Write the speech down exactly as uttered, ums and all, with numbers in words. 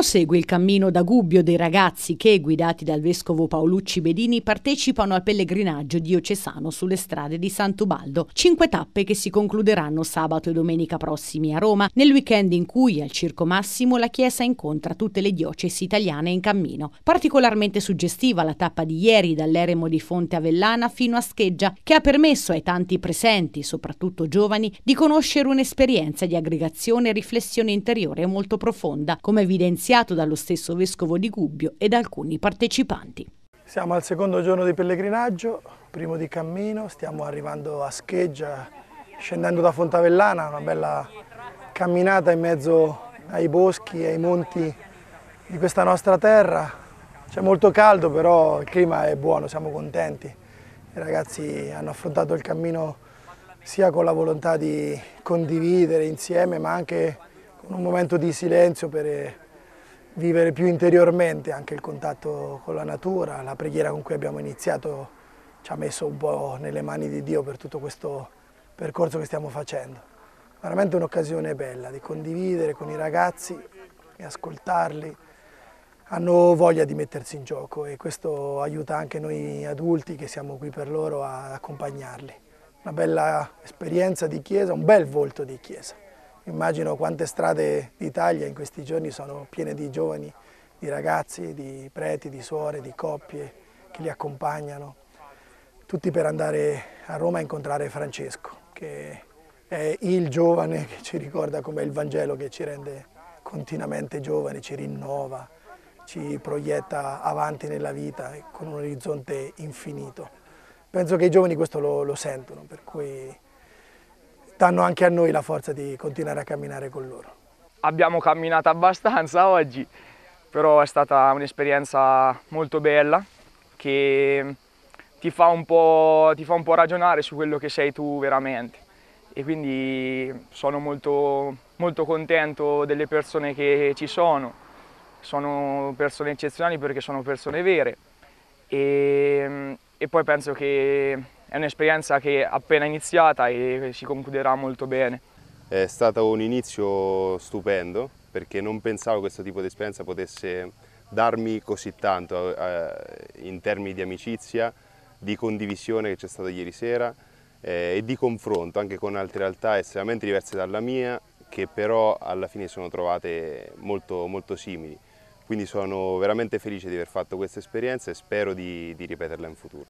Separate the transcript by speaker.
Speaker 1: Prosegue il cammino da Gubbio dei ragazzi che, guidati dal vescovo Paolucci Bedini, partecipano al pellegrinaggio diocesano sulle strade di Sant'Ubaldo. Cinque tappe che si concluderanno sabato e domenica prossimi a Roma, nel weekend in cui al Circo Massimo la Chiesa incontra tutte le diocesi italiane in cammino. Particolarmente suggestiva la tappa di ieri dall'eremo di Fonte Avellana fino a Scheggia, che ha permesso ai tanti presenti, soprattutto giovani, di conoscere un'esperienza di aggregazione e riflessione interiore molto profonda, come evidenziato dallo stesso vescovo di Gubbio e da alcuni partecipanti.
Speaker 2: Siamo al secondo giorno di pellegrinaggio, primo di cammino, stiamo arrivando a Scheggia, scendendo da Fontavellana, una bella camminata in mezzo ai boschi e ai monti di questa nostra terra. C'è molto caldo, però il clima è buono, siamo contenti. I ragazzi hanno affrontato il cammino sia con la volontà di condividere insieme, ma anche con un momento di silenzio per vivere più interiormente anche il contatto con la natura. La preghiera con cui abbiamo iniziato ci ha messo un po' nelle mani di Dio per tutto questo percorso che stiamo facendo. Veramente un'occasione bella di condividere con i ragazzi e ascoltarli. Hanno voglia di mettersi in gioco e questo aiuta anche noi adulti che siamo qui per loro ad accompagnarli. Una bella esperienza di chiesa, un bel volto di chiesa. Immagino quante strade d'Italia in questi giorni sono piene di giovani, di ragazzi, di preti, di suore, di coppie che li accompagnano, tutti per andare a Roma a incontrare Francesco, che è il giovane che ci ricorda com'è il Vangelo, che ci rende continuamente giovani, ci rinnova, ci proietta avanti nella vita con un orizzonte infinito. Penso che i giovani questo lo, lo sentono, per cui danno anche a noi la forza di continuare a camminare con loro.
Speaker 3: Abbiamo camminato abbastanza oggi, però è stata un'esperienza molto bella che ti fa un po', ti fa un po' ragionare su quello che sei tu veramente e quindi sono molto, molto contento delle persone che ci sono. Sono persone eccezionali perché sono persone vere e, e poi penso che è un'esperienza che è appena iniziata e si concluderà molto bene.
Speaker 4: È stato un inizio stupendo perché non pensavo che questo tipo di esperienza potesse darmi così tanto eh, in termini di amicizia, di condivisione che c'è stato ieri sera eh, e di confronto anche con altre realtà estremamente diverse dalla mia, che però alla fine sono trovate molto, molto simili. Quindi sono veramente felice di aver fatto questa esperienza e spero di, di ripeterla in futuro.